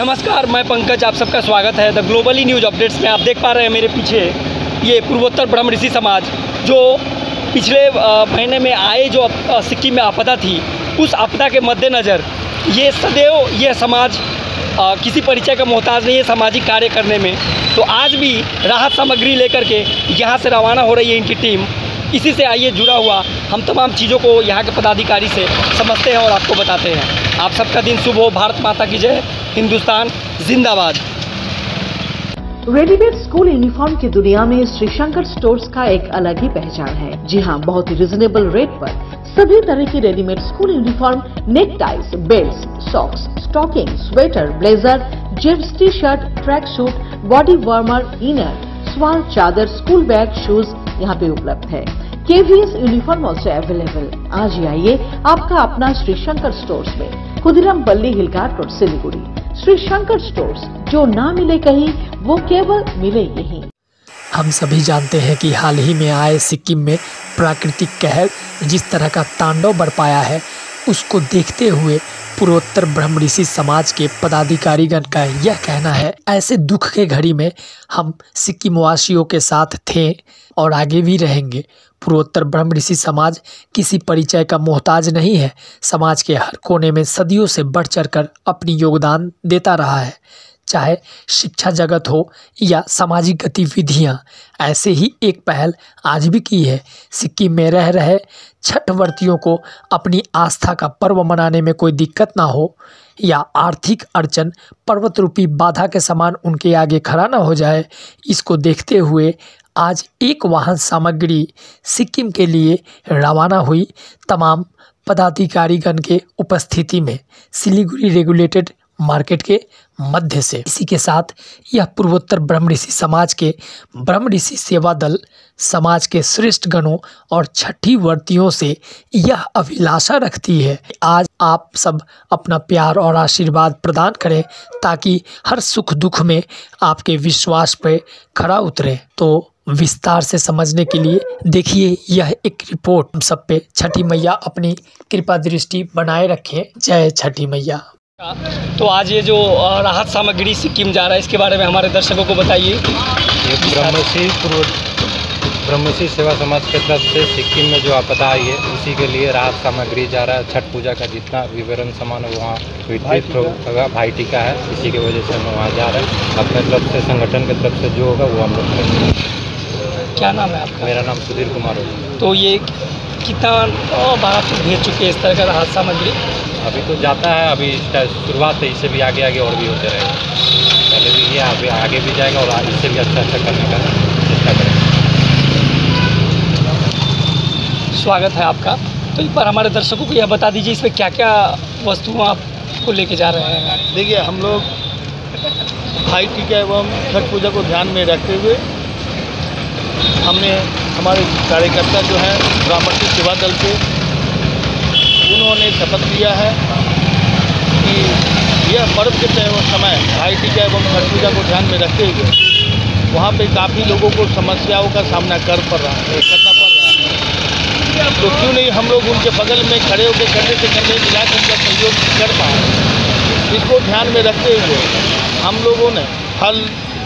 नमस्कार, मैं पंकज, आप सबका स्वागत है द ग्लोबली न्यूज़ अपडेट्स में। आप देख पा रहे हैं मेरे पीछे ये पूर्वोत्तर ब्रह्म ऋषि समाज जो पिछले महीने में आए जो सिक्किम में आपदा थी, उस आपदा के मद्देनज़र ये सदैव ये समाज किसी परिचय का मोहताज नहीं है सामाजिक कार्य करने में। तो आज भी राहत सामग्री लेकर के यहाँ से रवाना हो रही है इनकी टीम। इसी से आइए जुड़ा हुआ हम तमाम चीज़ों को यहाँ के पदाधिकारी से समझते हैं और आपको बताते हैं। आप सबका दिन शुभ हो। भारत माता की जय, हिंदुस्तान जिंदाबाद। रेडीमेड स्कूल यूनिफॉर्म की दुनिया में श्री शंकर स्टोर्स का एक अलग ही पहचान है। जी हाँ, बहुत ही रिजनेबल रेट पर सभी तरह की readymade school uniform, neck ties, belt, socks, stocking, sweater, blazer, gents T shirt, track suit, body warmer, inner, shawl, चादर, स्कूल बैग, शूज यहाँ पे उपलब्ध है। KVS uniform also available. आज ही आइए आपका अपना श्री शंकर स्टोर्स में, खुदिराम पल्ली हिलघाट रोड, सिलीगुड़ी। श्री शंकर स्टोर्स, जो ना मिले कहीं वो केवल मिले यहीं। हम सभी जानते हैं कि हाल ही में आए सिक्किम में प्राकृतिक कहर जिस तरह का तांडव बरपाया है, उसको देखते हुए पूर्वोत्तर ब्रह्म ऋषि समाज के पदाधिकारीगण का यह कहना है, ऐसे दुख के घड़ी में हम सिक्किम वासियों के साथ थे और आगे भी रहेंगे। पूर्वोत्तर ब्रह्म ऋषि समाज किसी परिचय का मोहताज नहीं है। समाज के हर कोने में सदियों से बढ़ चढ़कर अपनी योगदान देता रहा है, चाहे शिक्षा जगत हो या सामाजिक गतिविधियां। ऐसे ही एक पहल आज भी की है। सिक्किम में रह रहे छठ व्रतियों को अपनी आस्था का पर्व मनाने में कोई दिक्कत ना हो या आर्थिक अड़चन पर्वत रूपी बाधा के समान उनके आगे खड़ा ना हो जाए, इसको देखते हुए आज एक वाहन सामग्री सिक्किम के लिए रवाना हुई तमाम पदाधिकारीगण के उपस्थिति में सिलीगुड़ी रेगुलेटेड मार्केट के मध्य से। इसी के साथ यह पूर्वोत्तर ब्रह्म ऋषि समाज के ब्रह्म ऋषि सेवा दल समाज के श्रेष्ठ गणों और छठी व्रतियों से यह अभिलाषा रखती है, आज आप सब अपना प्यार और आशीर्वाद प्रदान करें ताकि हर सुख दुख में आपके विश्वास पे खड़ा उतरे। तो विस्तार से समझने के लिए देखिए यह एक रिपोर्ट। हम सब पे छठी मैया अपनी कृपा दृष्टि बनाए रखें। जय छठी मैया। तो आज ये जो राहत सामग्री सिक्किम जा रहा है, इसके बारे में हमारे दर्शकों को बताइए। ये ब्रह्मसी सेवा समाज की तरफ से सिक्किम में जो आपदा आई है उसी के लिए राहत सामग्री जा रहा है। छठ पूजा का जितना विवरण सामान है वहाँ वितरित होगा। भाई टीका है, इसी की वजह से हम वहाँ जा रहे हैं। अपने तरफ से संगठन की तरफ से जो होगा वो हम लोग करेंगे। क्या नाम है आपका? मेरा नाम सुधीर कुमार होगा। तो ये कितना बार भेज चुके हैं इस तरह का राहत सामग्री? अभी तो जाता है, अभी शुरुआत है, इससे भी आगे आगे और भी होते रहेगा। पहले भी ये अभी आगे भी जाएगा और इससे भी अच्छा करने का चेष्टा करेंगे। स्वागत है आपका। तो एक बार हमारे दर्शकों को यह बता दीजिए इसमें क्या क्या वस्तुएं आपको लेके जा रहे हैं? देखिए, हम लोग भाई टीका एवं छठ पूजा को ध्यान में रखते हुए हमने हमारे कार्यकर्ता जो हैं ब्राह्मण सेवा दल के, उन्होंने शपथ लिया है कि यह पर्व के समय भाई टीका एवं छठ पूजा को ध्यान में रखते हुए वहाँ पे काफ़ी लोगों को समस्याओं का सामना करना पड़ रहा है। तो क्यों नहीं हम लोग उनके बगल में खड़े होकर कंधे से कंधे मिला कर उनका सहयोग कर पाए। इसको ध्यान में रखते हुए हम लोगों ने फल,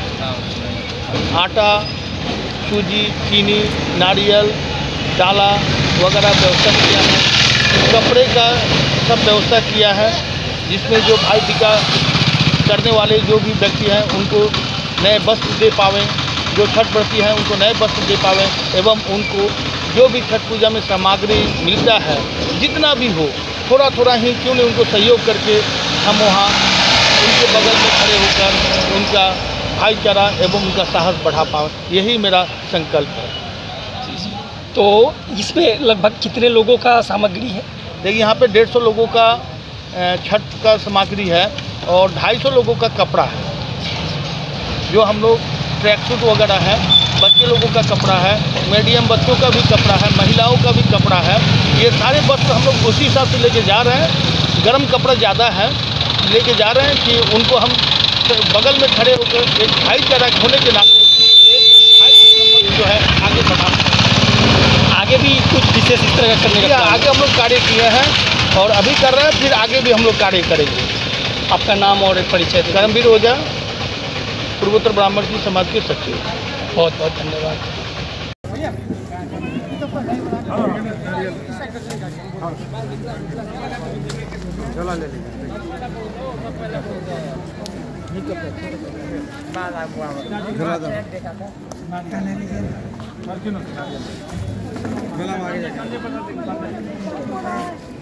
आटा, सूजी, चीनी, नारियल, डाला वगैरह व्यवस्था किया है। कपड़े का सब व्यवस्था किया है, जिसमें जो भाई टीका करने वाले जो भी व्यक्ति हैं उनको नए वस्त्र दे पावें, जो छठ व्रती हैं उनको नए वस्त्र दे पावें, एवं उनको जो भी छठ पूजा में सामग्री मिलता है जितना भी हो, थोड़ा थोड़ा ही क्यों नहीं उनको सहयोग करके हम वहाँ उनके बगल में खड़े होकर उनका भाईचारा एवं उनका साहस बढ़ा पाएँ, यही मेरा संकल्प है। तो इसमें लगभग कितने लोगों का सामग्री है? देखिए, यहाँ पे 150 लोगों का छठ का सामग्री है और 250 लोगों का कपड़ा है। जो हम लोग ट्रैक सूट वगैरह है, बच्चे लोगों का कपड़ा है, मीडियम बच्चों का भी कपड़ा है, महिलाओं का भी कपड़ा है। ये सारे वस्त्र हम लोग उसी हिसाब से लेके जा रहे हैं। गर्म कपड़ा ज़्यादा है, लेके जा रहे हैं कि उनको हम बगल में खड़े होकर एक भाईचारा होने के नाते एक भाई जो है आगे बढ़ा। आगे भी कुछ विशेष इस तरह का करने का आगे हम लोग कार्य किए हैं और अभी कर रहे हैं, फिर आगे भी हम लोग कार्य करेंगे। आपका नाम और परिचय दें। धर्मवीर ओझा, पूर्वोत्तर ब्राह्मण जी समाज के सचिव। बहुत बहुत धन्यवाद। झोला